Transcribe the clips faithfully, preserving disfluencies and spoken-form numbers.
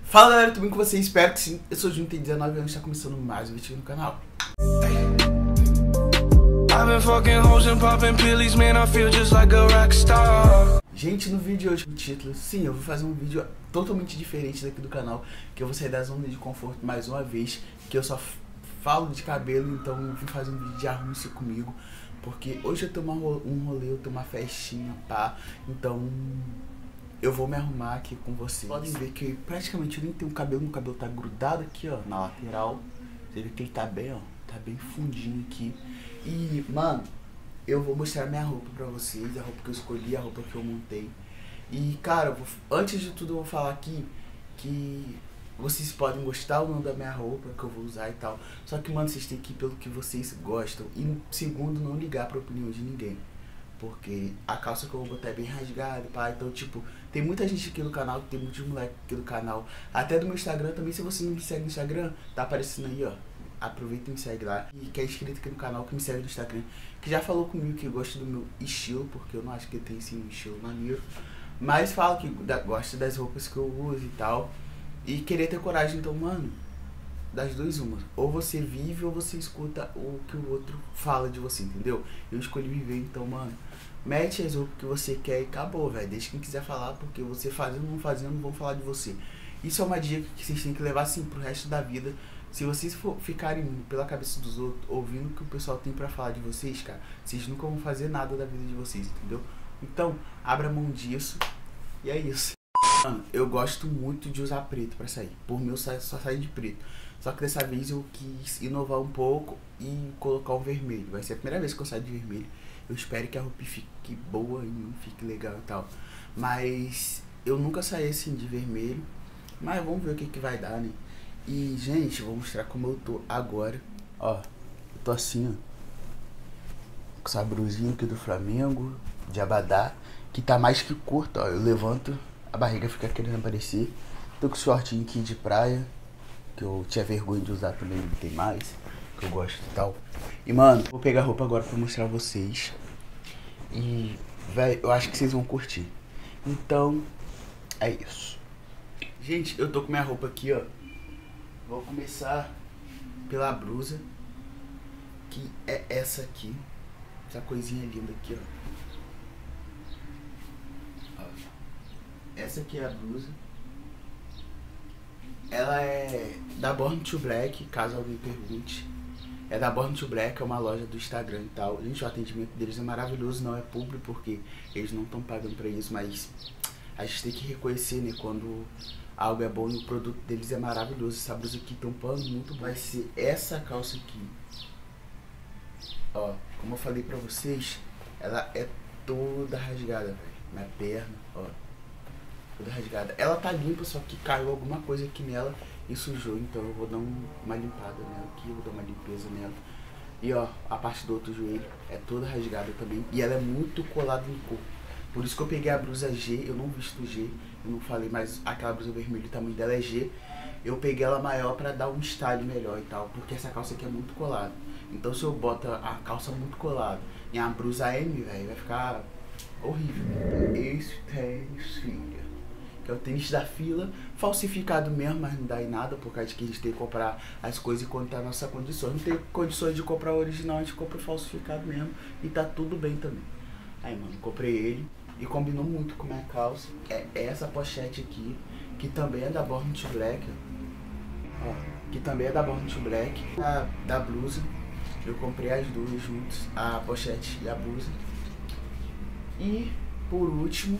Fala galera, tudo bem com vocês? Espero que sim. Eu sou o Júnior, tenho dezenove anos e está começando mais um vídeo no canal. Gente, no vídeo de hoje, o título, sim, eu vou fazer um vídeo totalmente diferente daqui do canal, que eu vou sair da zona de conforto mais uma vez, que eu só falo de cabelo, então eu vim fazer um vídeo de arrume-se comigo, porque hoje eu tenho um rolê, eu tenho uma festinha, pá, então eu vou me arrumar aqui com vocês. Podem ver que praticamente eu nem tenho cabelo, meu cabelo tá grudado aqui, ó, na lateral. Você vê que ele tá bem, ó, tá bem fundinho aqui. E, mano, eu vou mostrar minha roupa pra vocês, a roupa que eu escolhi, a roupa que eu montei. E, cara, eu vou, antes de tudo eu vou falar aqui que vocês podem gostar ou não da minha roupa que eu vou usar e tal. Só que, mano, vocês têm que ir pelo que vocês gostam. E, segundo, não ligar pra opinião de ninguém. Porque a calça que eu vou botar é bem rasgada, pá. Então, tipo, tem muita gente aqui no canal, tem muitos moleques aqui no canal. Até do meu Instagram também, se você não me segue no Instagram, tá aparecendo aí, ó. Aproveita e me segue lá. E que é inscrito aqui no canal, que me segue no Instagram. Que já falou comigo que gosta do meu estilo, porque eu não acho que tem sim um estilo maneiro. Mas fala que gosta das roupas que eu uso e tal. E querer ter coragem, então, mano, das duas uma. Ou você vive ou você escuta o que o outro fala de você, entendeu? Eu escolhi viver, então, mano, mete as roupas que você quer e acabou, velho. Deixa quem quiser falar, porque você fazendo ou não fazendo, não vão falar de você. Isso é uma dica que vocês têm que levar, assim, pro resto da vida. Se vocês for, ficarem pela cabeça dos outros, ouvindo o que o pessoal tem pra falar de vocês, cara, vocês nunca vão fazer nada da vida de vocês, entendeu? Então, abra mão disso e é isso. Mano, eu gosto muito de usar preto pra sair. Por mim, eu só saio de preto. Só que dessa vez eu quis inovar um pouco e colocar o vermelho. Vai ser a primeira vez que eu saio de vermelho. Eu espero que a roupa fique boa e fique legal e tal. Mas eu nunca saí assim de vermelho. Mas vamos ver o que que vai dar, né? E, gente, vou mostrar como eu tô agora. Ó, eu tô assim, ó. Com essa brusinha aqui do Flamengo, de abadá, que tá mais que curta, ó. Eu levanto, a barriga fica querendo aparecer. Tô com o shortinho aqui de praia, que eu tinha vergonha de usar também, não tem mais, que eu gosto e tal. E, mano, vou pegar a roupa agora pra mostrar a vocês. E, velho, eu acho que vocês vão curtir. Então, é isso. Gente, eu tô com minha roupa aqui, ó. Vou começar pela blusa, que é essa aqui. Essa coisinha linda aqui, ó. Ó. Essa aqui é a blusa. Ela é da Born to Black, caso alguém pergunte. É da Born to Black, é uma loja do Instagram e tal. Gente, o atendimento deles é maravilhoso, não é público porque eles não estão pagando pra isso, mas a gente tem que reconhecer, né, quando algo é bom e o produto deles é maravilhoso. Essa blusa aqui tem um pano muito bom. Vai ser essa calça aqui. Ó, como eu falei pra vocês, ela é toda rasgada, velho. Minha perna, ó. Toda rasgada. Ela tá limpa, só que caiu alguma coisa aqui nela e sujou, então eu vou dar uma limpada nela aqui, vou dar uma limpeza nela. E ó, a parte do outro joelho é toda rasgada também e ela é muito colada no corpo. Por isso que eu peguei a blusa G, eu não visto G, eu não falei, mas aquela blusa vermelha, o tamanho dela é G. Eu peguei ela maior pra dar um style melhor e tal, porque essa calça aqui é muito colada. Então se eu boto a calça muito colada e a blusa M, velho, vai ficar horrível. Esse tênis, filha, que é o tênis da fila, falsificado mesmo, mas não dá em nada, por causa que a gente tem que comprar as coisas quando tá na nossa condição. Não tem condições de comprar o original, a gente compra o falsificado mesmo e tá tudo bem também. Aí, mano, comprei ele e combinou muito com minha calça. É essa pochete aqui, que também é da Born to Black, ó, que também é da Born to Black, a da blusa. Eu comprei as duas juntas, a pochete e a blusa. E, por último,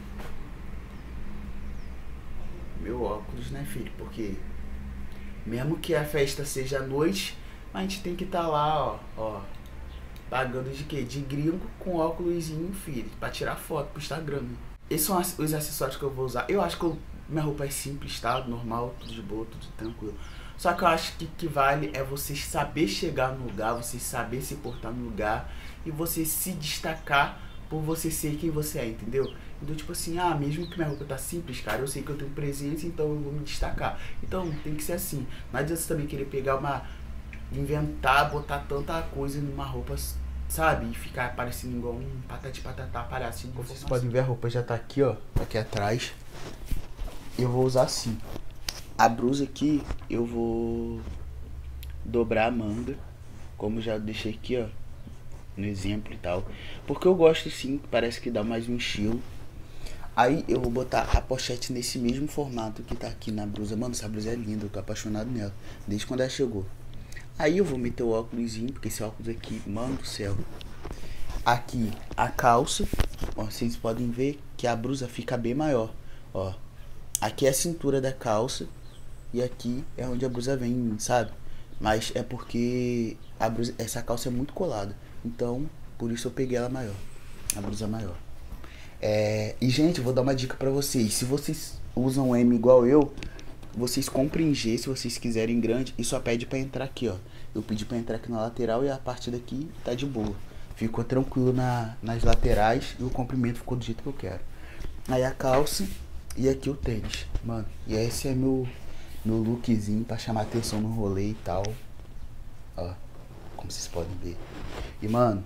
meu óculos, né, filho? Porque mesmo que a festa seja à noite, a gente tem que estar tá lá, ó, ó, pagando de quê? De gringo com óculosinho, filho, pra tirar foto pro Instagram. Esses são os acessórios que eu vou usar. Eu acho que eu, minha roupa é simples, tá? Normal, tudo de boa, tudo tranquilo. Só que eu acho que o que vale é você saber chegar no lugar, você saber se portar no lugar e você se destacar por você ser quem você é, entendeu? Então, tipo assim, ah, mesmo que minha roupa tá simples, cara, eu sei que eu tenho presença, então eu vou me destacar. Então, tem que ser assim. Não adianta você também querer pegar uma... inventar, botar tanta coisa numa roupa, sabe? E ficar parecendo igual um patati patatá, palhaço. Vocês podem ver, a roupa já tá aqui, ó, aqui atrás. Eu vou usar assim. A blusa aqui eu vou dobrar a manga, como já deixei aqui, ó, no exemplo e tal. Porque eu gosto sim, parece que dá mais um estilo. Aí eu vou botar a pochete nesse mesmo formato que tá aqui na blusa. Mano, essa blusa é linda, eu tô apaixonado nela, desde quando ela chegou. Aí eu vou meter o óculosinho, porque esse óculos aqui, mano do céu. Aqui a calça, ó, vocês podem ver que a blusa fica bem maior, ó. Aqui é a cintura da calça e aqui é onde a blusa vem, sabe? Mas é porque a blusa, essa calça é muito colada, então por isso eu peguei ela maior, a blusa maior. É, e gente, eu vou dar uma dica pra vocês. Se vocês usam M igual eu, vocês comprem G se vocês quiserem grande e só pede pra entrar aqui, ó. Eu pedi pra entrar aqui na lateral e a parte daqui tá de boa. Ficou tranquilo na, nas laterais e o comprimento ficou do jeito que eu quero. Aí a calça e aqui o tênis, mano. E esse é meu, meu lookzinho pra chamar atenção no rolê e tal. Ó, como vocês podem ver. E mano,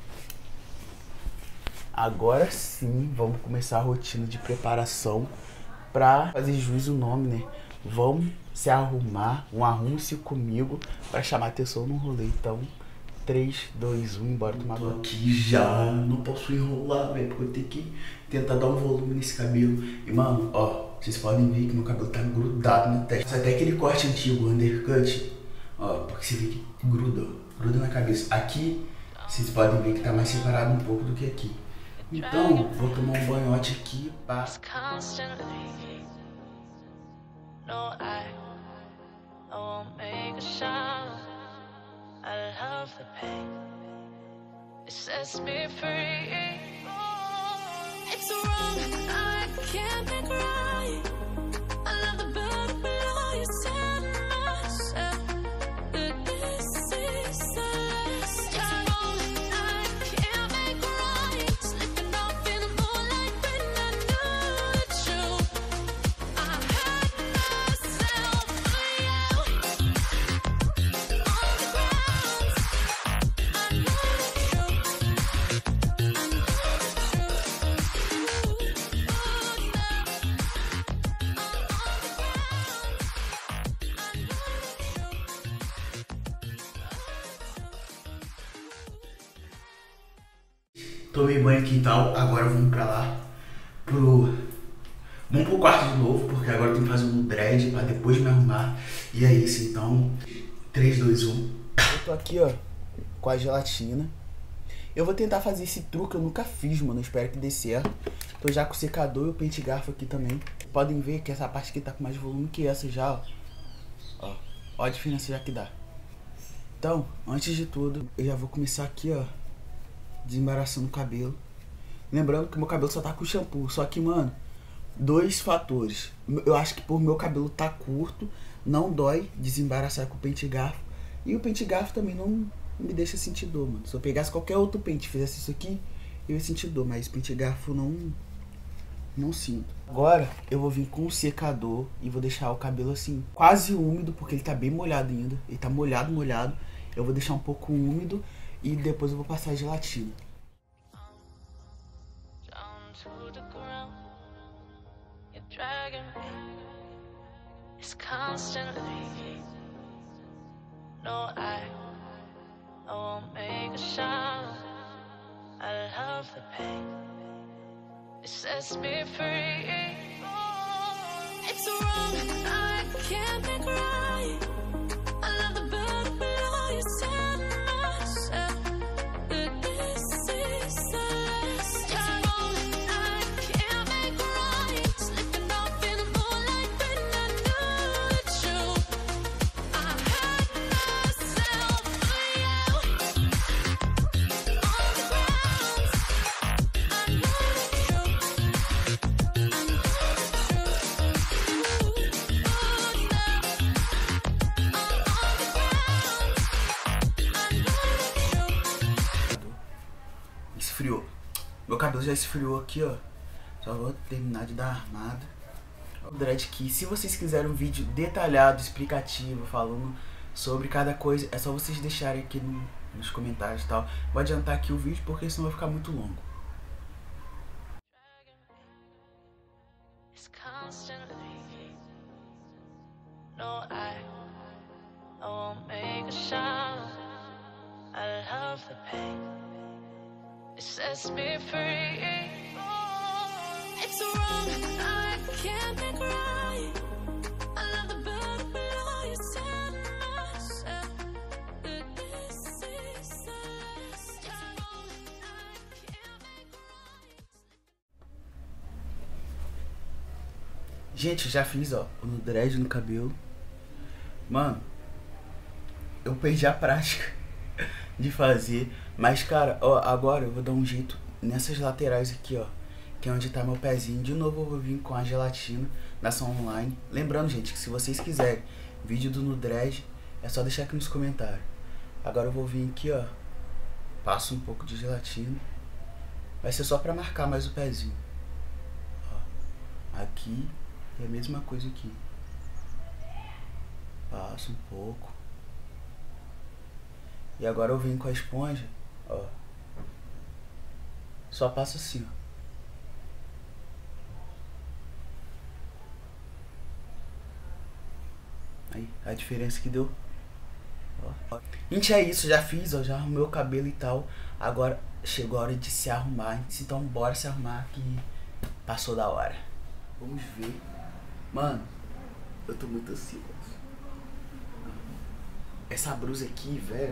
agora sim vamos começar a rotina de preparação pra fazer jus o nome, né? Vamos se arrumar, um arrume-se comigo pra chamar atenção no rolê. Então, três, dois, um, bora tomar banho. Tô aqui já, não posso enrolar, velho, porque eu tenho que tentar dar um volume nesse cabelo. E mano, ó, vocês podem ver que meu cabelo tá grudado na testa. Até aquele corte antigo, undercut, ó, porque você vê que gruda, gruda na cabeça. Aqui, vocês podem ver que tá mais separado um pouco do que aqui. Então, vou tomar um banhote aqui, pá. No, I, I won't make a sound. I love the pain. It sets me free. It's wrong, I can't make right. I love the bird below you said myself. But this is the last. It's wrong, I can't make right. Slipping off in the moonlight when I knew the truth. I had myself for you. On the ground, I know the truth. I know the truth. Tomei banho aqui e tal, agora vamos pra lá, pro... Vamos pro quarto de novo, porque agora eu tenho que fazer um dread pra depois me arrumar. E é isso, então, três, dois, um. Eu tô aqui, ó, com a gelatina. Eu vou tentar fazer esse truque, eu nunca fiz, mano, eu espero que dê certo. Tô já com o secador e o pente garfo aqui também. Podem ver que essa parte aqui tá com mais volume que essa já, ó. Ó, ó a diferença já que dá. Então, antes de tudo, eu já vou começar aqui, ó, desembaraçando o cabelo. Lembrando que meu cabelo só tá com shampoo. Só que, mano, dois fatores. Eu acho que por meu cabelo tá curto, não dói desembaraçar com o pente garfo. E o pente garfo também não me deixa sentir dor, mano. Se eu pegasse qualquer outro pente e fizesse isso aqui, eu ia sentir dor. Mas pente garfo não, não sinto. Agora eu vou vir com o secador e vou deixar o cabelo assim, quase úmido, porque ele tá bem molhado ainda. Ele tá molhado, molhado. Eu vou deixar um pouco úmido e depois eu vou passar a gelatina. No, I, I won't make a sound. I love the pain. It sets me free. It's wrong, I can't make right. I love the bird below you said myself. But this is the last. It's wrong, I can't make right. Slipping off in the moonlight when I knew the truth. I had myself for you. On the ground, I know the truth. I know the truth. Oh, esfriou. Meu cabelo já esfriou aqui, ó. Só vou terminar de dar armada. O dread aqui. Se vocês quiserem um vídeo detalhado, explicativo, falando sobre cada coisa, é só vocês deixarem aqui no, nos comentários e tal. Vou adiantar aqui o vídeo porque senão vai ficar muito longo. No, I, I won't make a sound. I love the pain. It sets me free. It's wrong, I can't make right. I love the bird below you, said myself that this is the last. It's wrong, I can't make right. Gente, eu já fiz, ó, no dread no cabelo. Mano, eu perdi a prática de fazer. Mas, cara, ó, agora eu vou dar um jeito nessas laterais aqui, ó. Que é onde tá meu pezinho. De novo eu vou vir com a gelatina da ação online. Lembrando, gente, que se vocês quiserem vídeo do Nudred, é só deixar aqui nos comentários. Agora eu vou vir aqui, ó. Passo um pouco de gelatina. Vai ser só pra marcar mais o pezinho. Ó, aqui é a mesma coisa aqui. Passo um pouco. E agora eu venho com a esponja, ó. Só passo assim, ó. Aí, a diferença que deu. Ó. Gente, é isso, já fiz, ó, já arrumei o cabelo e tal. Agora chegou a hora de se arrumar. Então bora se arrumar que passou da hora. Vamos ver. Mano, eu tô muito ansioso. Essa blusa aqui, velho.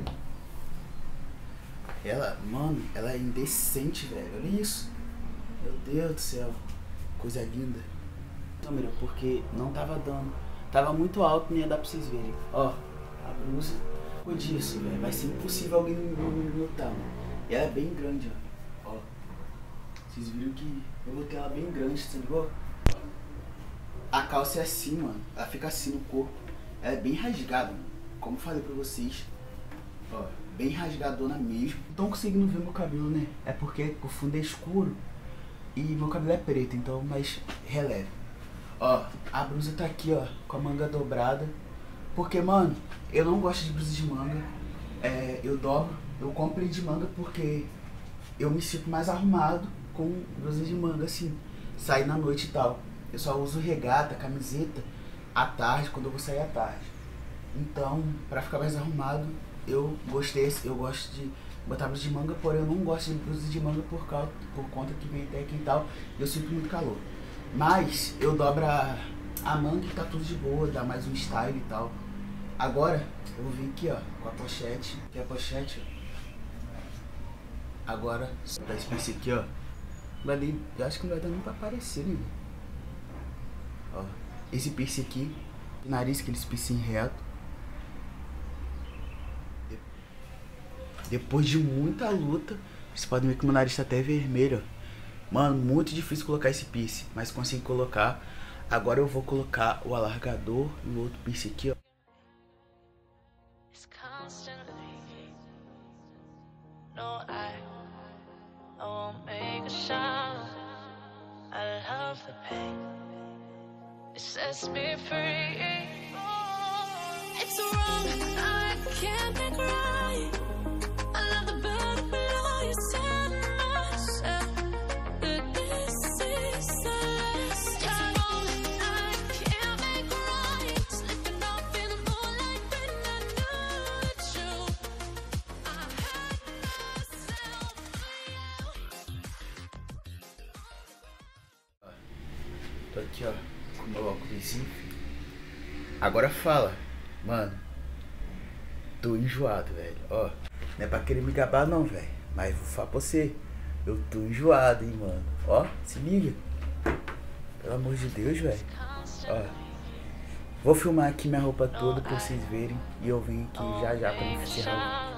Ela, mano, ela é indecente, velho. Olha isso. Meu Deus do céu. Coisa linda. Câmera, porque não tava dando. Tava muito alto, nem ia dar pra vocês verem. Ó, a blusa. Ficou disso, velho. Vai ser impossível alguém me notar, mano. E ela é bem grande, ó. Ó. Vocês viram que eu botei ela bem grande, você ligou? A calça é assim, mano. Ela fica assim no corpo. Ela é bem rasgada, mano. Como eu falei pra vocês. Ó, bem rasgadona mesmo. Não tô conseguindo ver meu cabelo, né? É porque o fundo é escuro e meu cabelo é preto, então, mas releve. Ó, a blusa tá aqui, ó, com a manga dobrada. Porque, mano, eu não gosto de blusa de manga. É, eu dobro, eu comprei de manga porque eu me sinto mais arrumado com blusa de manga, assim, sair na noite e tal. Eu só uso regata, camiseta à tarde, quando eu vou sair à tarde. Então, pra ficar mais arrumado, eu gostei, eu gosto de botar blusa de manga, porém eu não gosto de blusa de manga por, causa, por conta que vem até aqui e tal, eu sinto muito calor. Mas eu dobro a, a manga e tá tudo de boa, dá mais um style e tal. Agora, eu vou vir aqui, ó, com a pochete, que é a pochete, ó. Agora, dá esse piercing aqui, ó. Vai, eu acho que não vai dar nem pra aparecer, né? Ó, esse piercing aqui, nariz, aquele piercing reto. Depois de muita luta, vocês podem ver que meu nariz tá até vermelho, ó. Mano, muito difícil colocar esse piercing, mas consegui colocar. Agora eu vou colocar o alargador e o outro piercing aqui, ó. No, I, I won't make a sound. I love the pain. It sets me free. It's wrong, I can't make right. I love the bird below you, said myself that this is the last. It's wrong, I can't make right. Slipping off in the moonlight when I knew it's true. I had myself for you. Tô aqui, ó, com meu óculos. Agora fala, mano. Tô enjoado, velho. Ó, não é pra querer me gabar não, velho. Mas vou falar pra você. Eu tô enjoado, hein, mano. Ó, se liga. Pelo amor de Deus, velho. Ó. Vou filmar aqui minha roupa toda pra vocês verem. E eu venho aqui já já pra me encerrar.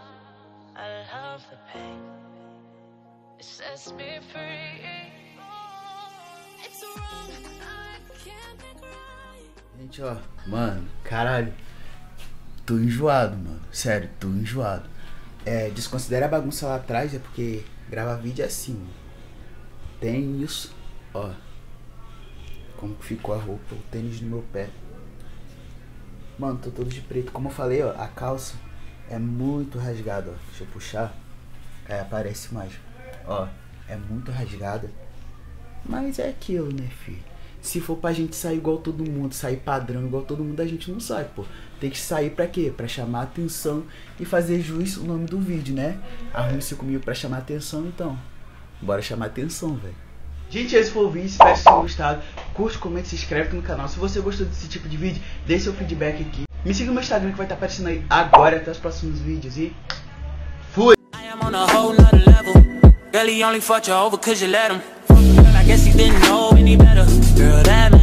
Gente, ó. Mano, caralho. Tô enjoado, mano. Sério, tô enjoado. É, desconsidera a bagunça lá atrás, é porque gravar vídeo é assim, mano. Tem isso, ó. Como que ficou a roupa, o tênis no meu pé. Mano, tô todo de preto. Como eu falei, ó, a calça é muito rasgada, ó. Deixa eu puxar. É, aparece mais. Ó, é muito rasgada. Mas é aquilo, né, filho? Se for pra gente sair igual todo mundo, sair padrão igual todo mundo, a gente não sai, pô. Tem que sair pra quê? Pra chamar atenção e fazer jus o nome do vídeo, né? Arrume-se comigo pra chamar atenção, então. Bora chamar atenção, velho. Gente, esse foi o vídeo, espero que vocês tenham gostado. Curte, comenta, se inscreve aqui no canal. Se você gostou desse tipo de vídeo, deixe seu feedback aqui. Me siga no meu Instagram que vai estar aparecendo aí agora. Até os próximos vídeos e fui! On a whole nother level. Girl, he only fucked you over cause you let him. I guess he didn't know any better. Girl, that